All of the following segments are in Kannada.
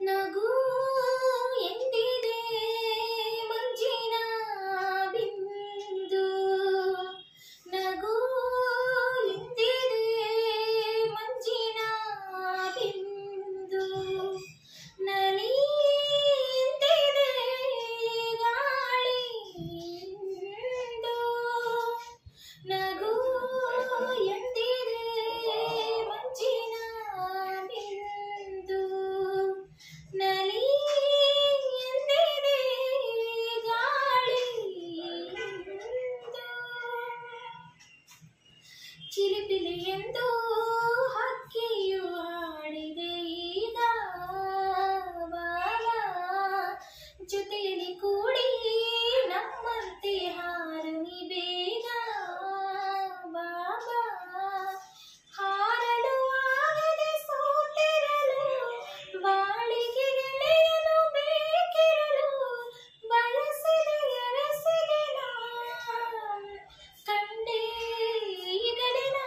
ನಗು ಎಂದಿದೆ ಮಂಜಿನ ಬಿಂದು, ನಗು ಎಂದಿದೆ ಮಂಜಿನ ಬಿಂದು, ನಲಿ ಎಂದಿದೆ ಗಾಳಿಂದು, ನಗು ಎಂದಿದೆ ಮಂಜಿನ ಬಿಂದು, ನಲಿ ಎಂದಿದೆ ಗಾಳಿಂದು, ಚಿಲಿಪಿಲಿ ಎಂದು ಹಕ್ಕಿಯು ಹಾಡಿದೆ ಈಗ ಬಾಲ, ಜೊತೆಯಲ್ಲಿ ಕೂಡಿ ನಮ್ಮಂತೆ ಹಾರನಿ ಬೇಗ ಬಾಬಾ, ಹಾರಲು ಆಗದೆ ಸೋತಿರಲು ಬಾಳಿಗೆ ಗೆಳೆಯನು ಬೇಕಿರಲು, ಬಯಸಿದೆ ಅರಸಿದೆ ನಾ ಕಂಡೇ ಈಗಲೇ ನಾ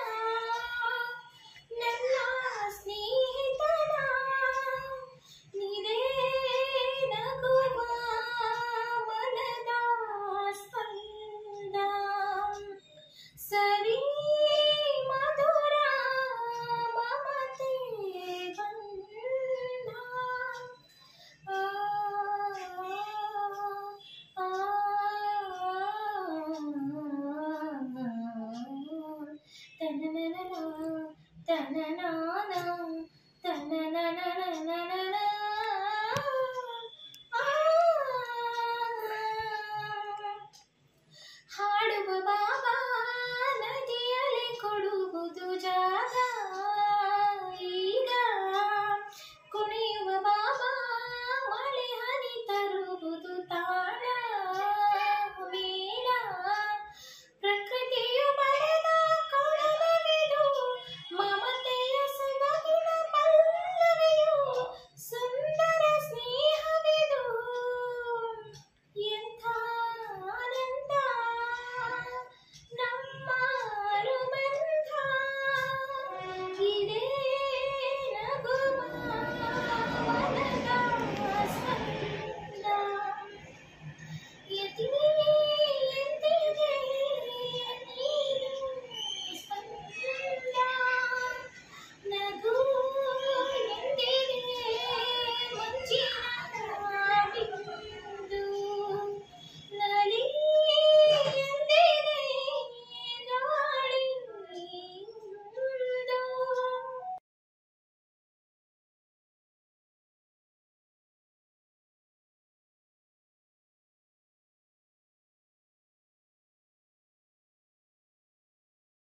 ನನ್ನ ಸ್ನೇಹಿತನ, ನೀನೇ ನಗುವ ಮನದ ಸ್ಪಂದ, ಸರಿ ಮಧುರ ಮಮತೆ ಬಂದ, ಆ ಆ ತನನನ ತನನ